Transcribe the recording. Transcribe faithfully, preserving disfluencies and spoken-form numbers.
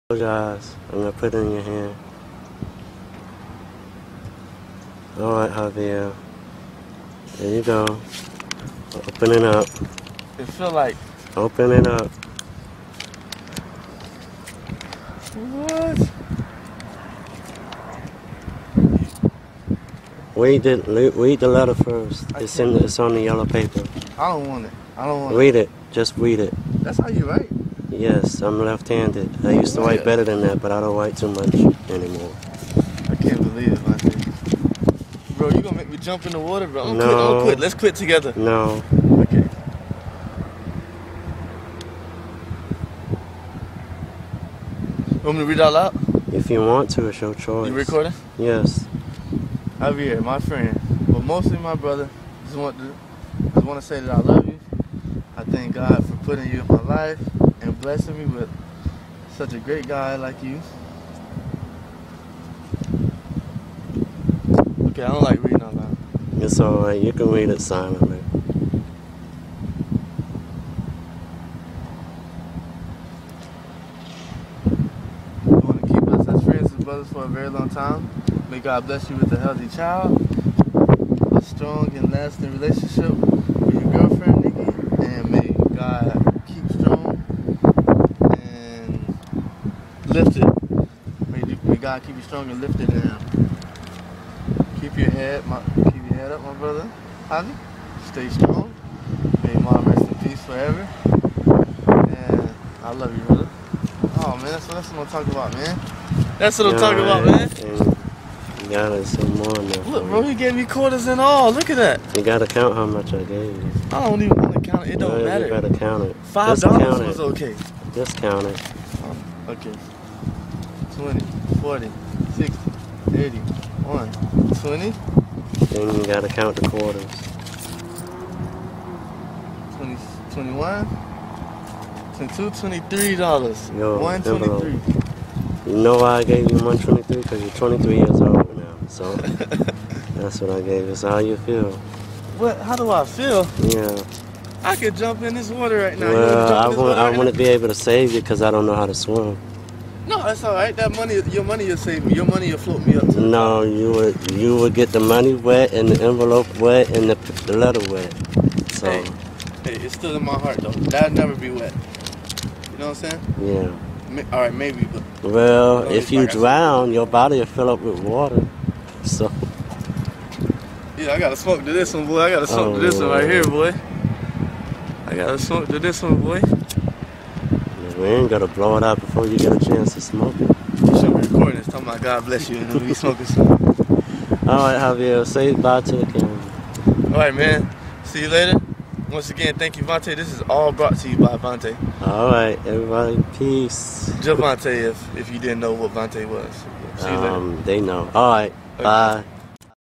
Apologize. I'm gonna put it in your hand. Alright, Javier. There you go. Open it up. It feel like. Open it up. What? Read the read the letter first. It's in. It's on the yellow paper. I don't want it. I don't want read it. it. Just read it. That's how you write? Yes, I'm left-handed. I used to write better than that, but I don't write too much anymore. I can't believe it, my thing. Bro, you gonna make me jump in the water, bro? I'm no. quit. I'm quit. Let's quit together. No. Okay. You want me to read it out loud? If you want to, it's your choice. You recording? Yes. Javier, my friend, but mostly my brother, just want to, just want to say that I love you. I thank God for putting you in my life and blessing me with such a great guy like you. Okay, I don't like reading out loud. It's alright. You can read it silently. You want to keep us as friends and brothers for a very long time. May God bless you with a healthy child, a strong and lasting relationship with your girlfriend, Nikki, and may God keep strong and lifted. May, may God keep you strong and lifted, and keep your head, my, keep your head up, my brother. Javi, stay strong. May Mom rest in peace forever. And I love you, brother. Oh man, that's what that's what I'm talking about, man. That's what I'm talking about, man. You gotta some more now. Look, bro, he gave me quarters and all. Look at that. You gotta count how much I gave you. I don't even want to count it. It don't well, matter. You gotta count it. Five dollars was okay. Just count it. Um, okay. twenty, forty, sixty, eighty, one, twenty. Then you gotta count the quarters. twenty, twenty-one, twenty-two, twenty-three dollars. Yo, one twenty-three. You know why I gave you one twenty-three? Because you're twenty-three years old now. So that's what I gave you. So how you feel? What? How do I feel? Yeah. I could jump in this water right now. Well, I want want I right want to be able to save you because I don't know how to swim. No, that's all right. That money, your money, will save me. Your money, will float me up. To no, you would you would get the money wet and the envelope wet and the, the letter wet. So. Hey, hey, it's still in my heart though. That'll never be wet. You know what I'm saying? Yeah. All right, maybe, but well, if you drown, your body will fill up with water. So yeah, I gotta smoke to this one, boy. I gotta smoke oh, to this one right here, boy. I gotta smoke to this one, boy. We ain't gotta blow it out before you get a chance to smoke it. You should be recording this. Talking about God bless you, and then we smoking some. All right, Javier, say bye to the camera. All right, man. See you later. Once again, thank you, Vontae. This is all brought to you by Vontae. All right, everybody, peace. Javante, if if you didn't know what Vontae was. See you um, later. They know. All right, Okay. bye.